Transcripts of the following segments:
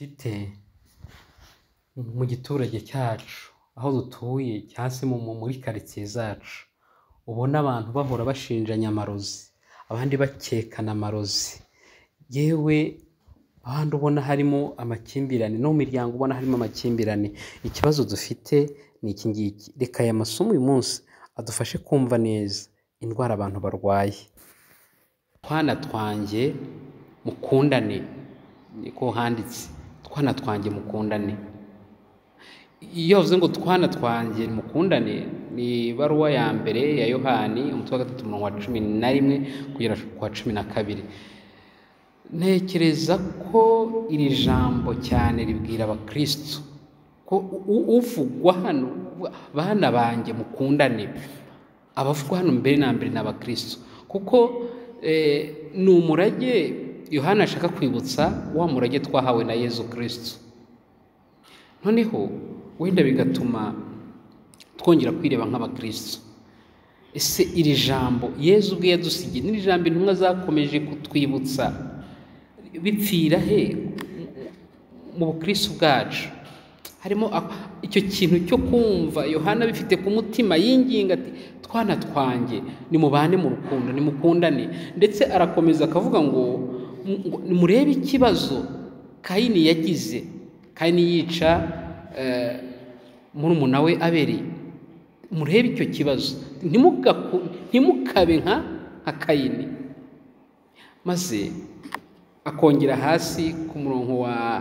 Bafitte mu giturage cyacu aho dutuye cyangwa se muri quartier zacu ubona abantu bahora bashinjanya amarozi abandi bakekana amarozi yewe abandi ubona harimo amakimbirane no mu miryango ubona harimo amakimbirane. Ikibazo dufite ni iki ngiki, reka aya masomo uyu munsi adufashe kumva neza indwara abantu barwaye. Twana twanjye mukundane, niko handitse, twana twanjye mukundane. Iyo uvuze ngo twana twanjye mukundane ni ibaruwa ya mbere ya Yohani umutwe wa 3 umurongo wa 11 kugera ku wa 12. Ntekereza ko iri jambo cyane ribwira abakristo ko uvugwa hano bana banjye mukundane, abavugwa hano mbere na mbere n'abakristo, kuko ni umurage Yohana ashaka kwibutsa wa murage twahawe na Yezu Kristo. Noneho wenda bigatuma twongera kwireba nk'abakristo. Ese iri jambo Yezu ubwe yadusigiye ni jambo intumwa zakomeje kutwibutsa bipfira he mu bukristo bwacu? Harimo icyo kintu cyo kumva Yohana bifite ku mutima yinginga ati twana twanjye ni mubane mu rukundo, ni mukundane. Ndetse arakomeza akavuga ngo murebe ikibazo Kayini yagize. Kayini yica murumuna we Abeli. Murebe icyo kibazo, ntimukabe nka Kayini. Maze akongera hasi ku murongo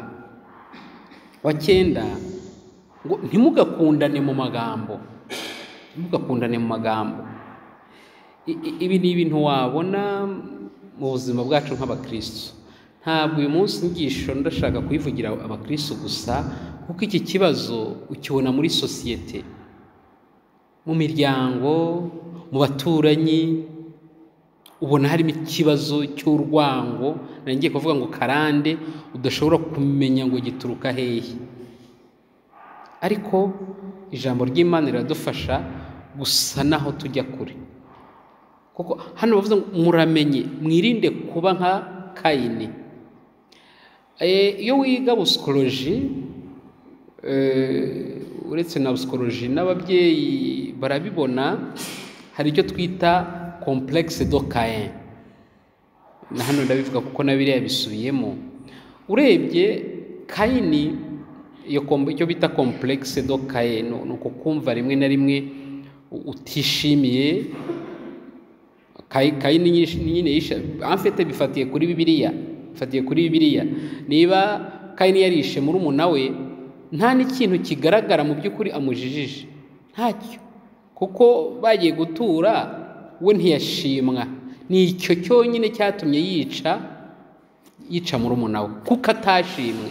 wa 9 ngo ntimugakundane mu magambo. Ntimugakundane mu magambo. Ibi ni ibintu wabona mu buzima bwacu nk'abakristo. Ntabwo uyu munsi inyigisho ndashaka kuyivugira abakristo gusa, kuko iki kibazo ukibona muri societe, mu miryango, mu baturanyi. Ubona harimo ikibazo cy'urwango, nangiye kuvuga ngo karande udashobora kumenya ngo gituruka hehe. Ariko ijambo ry'Imana riradufasha gusa naho tujya kure, kuko hano bavuze ngo muramenye mwirinde kuba nka Kayini. Iyo wiga psychology, uretse na psychology n'ababyeyi barabibona, hari icyo twita complexe de Cain. Na hano ndabivuga kuko nabiriya bisubiyemo. Urebye Kayini icyo bita complexe de Cain no kukumva rimwe na rimwe utishimiye. Kayini nyine yisha amfite bifatiye kuri Bibiliya. Niba Kayini yarishe murumuna we, nta n'ikintu kigaragara mu by'ukuri amujijije, ntacyo, kuko bagiye gutura we ntiyashimwa. Ni icyo cyonyine cyatumye yica murumuna we, kuko atashimwe.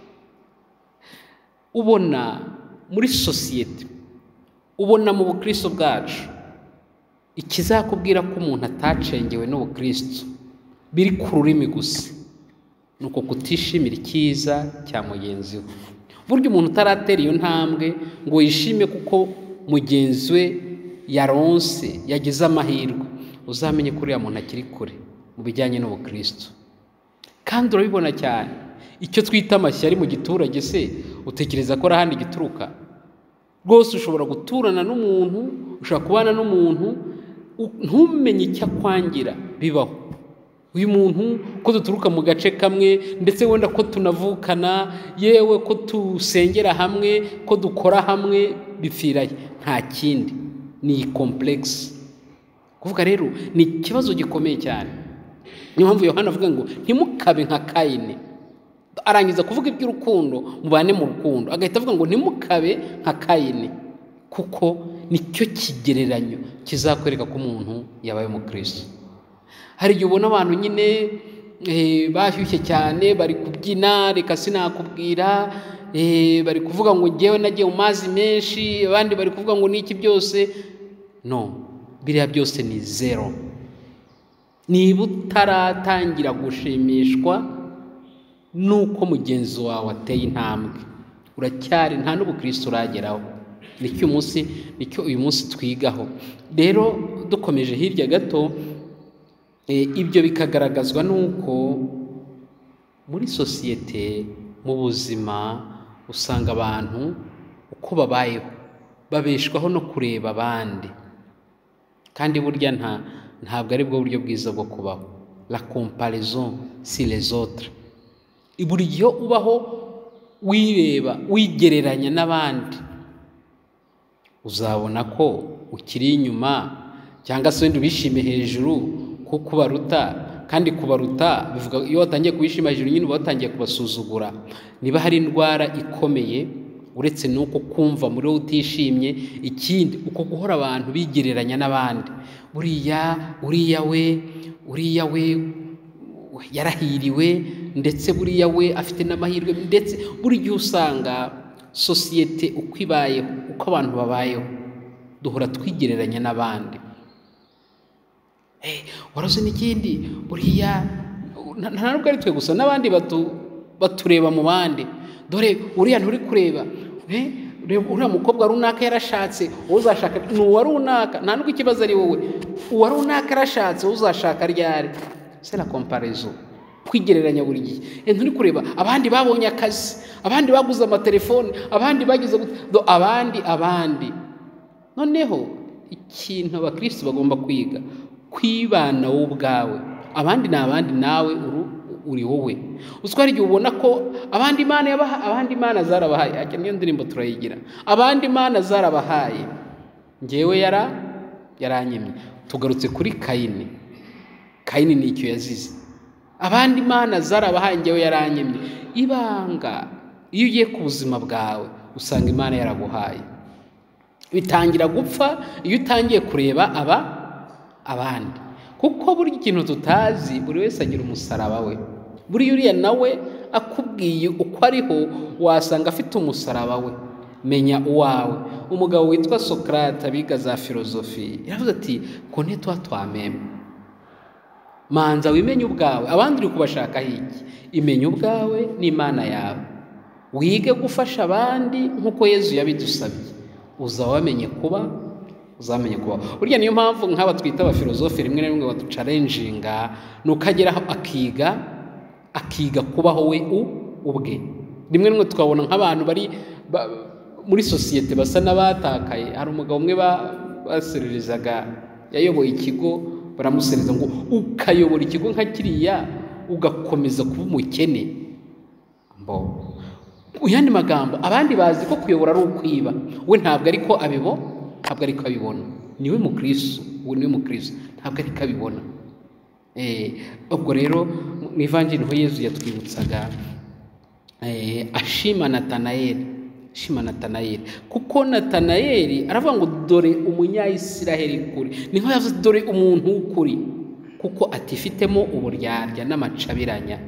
Ubona muri societe, ubona mu bukristo bwacu, ikizakubwira ko umuntu atacengewe n'ubukristo biri ku rurimi gusa, nuko kutishimira icyiza cya mugenzi we. Burya umuntu utaratera iyo ntambwe ngo yishime kuko mugenzi we yaronse, yagize amahirwe, uzamenye ko uriya muntu akiri kure mu bijyanye n'ubukristo. Kandi urabibona cyane icyo twita amashyari mu giturage. Se utekereza ko ahandi gituruka? Rwose ushobora guturana n'umuntu, ushobora kubana n'umuntu ntumenye icyo akwangira. Bibaho. Uyu muntu ko duturuka mu gace kamwe, ndetse wenda ko tunavukana, yewe ko tusengera hamwe, ko dukora hamwe, bipfiraye. Nta kindi, ni complex. Kuvuga rero ni ikibazo gikomeye cyane. Niyo mpamvu Yohana avuga ngo ntimukabe nka Kayini. Arangiza kuvuga iby'urukundo, mubane mu rukundo, agahita avuga ngo ntimukabe nka Kayini, kuko nicyo kigereranyo kizakwereka ko umuntu yabaye umukristo. Hari igihe ubona abantu nyine bashyushye cyane, bari kubyina, reka sinakubwira, bari kuvuga ngo ngewe nagiye mu mazi menshi, abandi bari kuvuga ngo niki byose. No, biriya byose ni zero. Niba utaratangira gushimishwa nuko mugenzi wawe ateye intambwe, uracyari nta n'ubukristo urageraho. Nicyo uyu munsi twigaho. Rero dukomeje hirya gato, ibyo bikagaragazwa nuko muri societe mu buzima usanga abantu uko babayeho babeshwaho no kureba abandi, kandi burya ntabwo ari bwo buryo bwiza bwo kubaho. La comparaison sur les autres. Iburyo ubaho wireba wigereranya n'abandi, uzabona ko ukiri inyuma, cyangwa se wenda ubishime hejuru kuko kubaruta, kandi kubaruta bivuga iyo watangiye kubishima hejuru nyine uba watangiye kubasuzugura. Niba hari indwara ikomeye uretse nuko kumva muri wowe utishimye, ikindi uko guhora abantu bigereranya n'abandi, uriya we yarahiriwe, ndetse buriya we afite n'amahirwe, ndetse buri gihe usanga sosiyete uko ibayeho, uko abantu babayeho, duhora twigereranya n'abandi. Warazi n'ikindi, buriya nta nubwo ari twe gusa, n'abandi batureba mu bandi. Dore uriya nturi kureba, uriya mukobwa runaka yarashatse, uzashaka ni uwa runaka, nta nubwo ikibazo ari wowe, uwa runaka yarashatse, uzashaka ryari. C'est la comparaison, kwigereranya buri gihe. Nturi kureba abandi babonye akazi, abandi baguze amatelefone, abandi bagize abandi. Noneho ikintu abakristo bagomba kwiga, kwibana wowe ubwawe. Abandi ni abandi, nawe uri wowe. Uzwari igihe ubona ko abandi Imana zarabahaye, ake niyo ndirimbo turayigira, abandi Imana zarabahaye, njyewe yaranyimye. Tugarutse kuri Kayini ni icyo yazize. Abandi Imana zarabahaye, njyewe yaranyimye. Ibanga, iyo ugiye ku buzima bwawe usanga Imana yaraguhaye, bitangira gupfa iyo utangiye kureba abandi. Kuko buri ikintu tutazi, buri wese agira umusaraba we. Buri uriya nawe akubwiye uko ariho, wasanga afite umusaraba we. Menya uwawe. Umugabo witwa Socrate abiga za filozofi yaravuze ati kone twameme, manza wimenye ubwawe, abandi uri kubashaka hiki. Imenye ubwawe n'Imana yawe, wige gufasha abandi nk'uko Yesu yabidusabye, uzamenye kuba. Burya niyo mpamvu nk'aba twita abafilozofi rimwe na rimwe baducalenjinga, nukageraho akiga kubaho we ubwe. Rimwe rimwe tukabona nk'abantu bari muri sosiyete basa n'abatakaye. Hari umugabo umwe basererizaga, yayoboye ikigo, baramusereza ngo ukayobora ikigo nka kiriya ugakomeza kuba umukene. Uyandi magambo, abandi bazi ko kuyobora ari ukwiba, we ntabwo ariko abibona. Niwe mukristo, ntabwo ariko abibona. Ubwo rero mu ivanjiri ho Yesu yatwibutsaga ashima Natanayeli, kuko Natanayeli aravuga ngo dore umunyayisiraheli kuri, niho yavuze dore umuntu w'ukuri, kuko atifitemo uburyarya n'amacabiranya.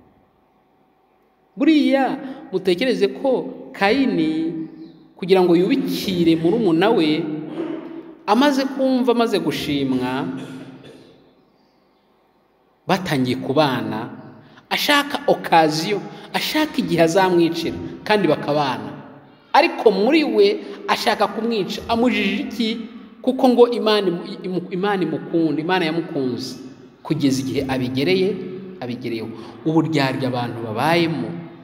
Buriya mutekereze ko Kayini kugira ngo yubikire murumuna we, amaze kumva, amaze gushimwa, batangiye kubana, ashaka okaziyo, ashaka igihe azamwicira kandi bakabana. Ariko muri we ashaka kumwica, amujije iki? Kuko ngo Imana imukunda, Imana yamukunze kugeza igihe abigereyeho. Uburyarya abantu babayemo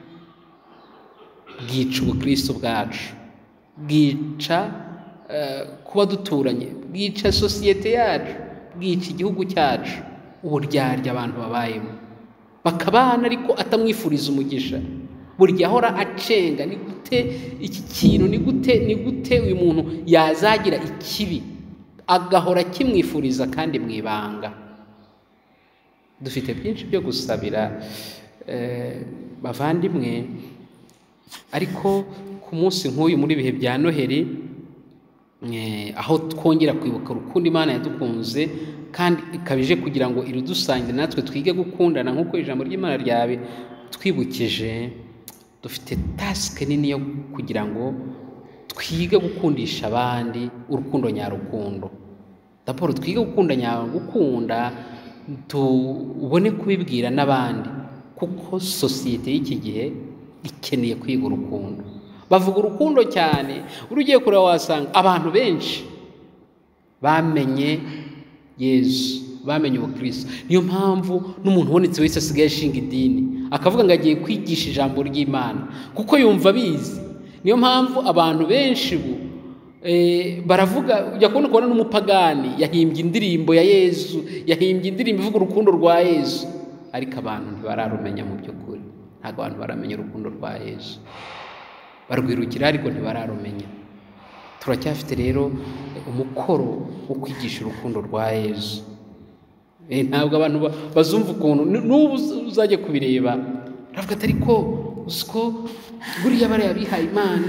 bwica ubukristo bwacu, bwica kuba duturanye, bwica sosiyete yacu, bwica igihugu cyacu. Uburyarya abantu babayemo, bakabana ariko atamwifuriza umugisha. Burya ahora acenga, ni gute iki kintu, ni gute uyu muntu yazagira ikibi, agahora kimwifuriza kandi mwibanga. Dufite byinshi byo gusabira bavandimwe, ariko ku munsi nk'uyu muri bihe bya Noheli, aho twongera kwibuka urukundo Imana yadukunze kandi ikabije kugira ngo irudusange natwe twige gukundana nk'uko ijambo ry'Imana ryabe twibukije. Dufite task nini yo kugira ngo twige gukundisha abandi urukundo nyarukundo. D'abord twige gukunda tubone kubibwira n'abandi, kuko sosiyete y'iki gihe ikeneye kwiga urukundo. Bavuga urukundo cyane, urugiye kureba wasanga abantu benshi bamenye Yesu, bamenye ubukristo. Niyo mpamvu n'umuntu ubonetse wese asigaye ashinga idini, akavuga ngo agiye kwigisha ijambo ry'Imana kuko yumva bizi. Niyo mpamvu abantu benshi baravuga, ujya kubona n'umupagani yahimbye indirimbo ya Yesu, yahimbye indirimbo ivuga urukundo rwa Yesu, ariko abantu ntibararumenya mu by'ukuri. Ntabwo abantu baramenya urukundo rwa Yesu, barwirukira ariko ntibararumenya. Turacyafite rero umukoro wo kwigisha urukundo rwa Yesu. Ntabwo abantu bazumva ukuntu n'ubu uzajye kubireba ravuga ati ariko usko buriya bariya bihaye Imana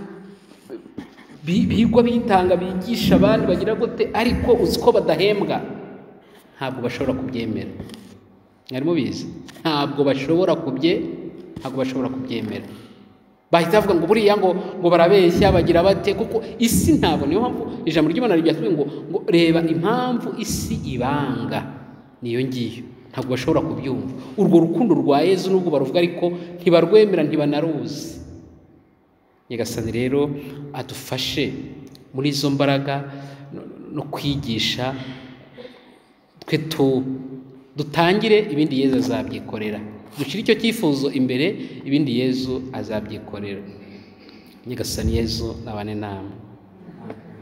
bigwa bitanga bigisha abandi bagira gute, ariko uziko badahembwa. Ntabwo bashobora kubyemera. Mwari mubizi? Ntabwo bashobora kubyemera. Bahita bavuga ngo buriya ngo barabeshya bagira bate, kuko isi ntabwo. Niyo mpamvu ijambo ry'Imana ryatubwiye ngo reba impamvu isi ibanga niyo ngiyo. Ntabwo bashobora kubyumva urwo rukundo rwa Yesu, nubwo baruvuga ariko ntibarwemera, ntibanaruzi. Nyagasani rero adufashe muri izo mbaraga no kwigisha, twe dutangire, ibindi Yesu azabyikorera. Dushyire icyo cyifuzo imbere, ibindi Yesu azabyikorera. Nyagasani Yesu nabane namwe.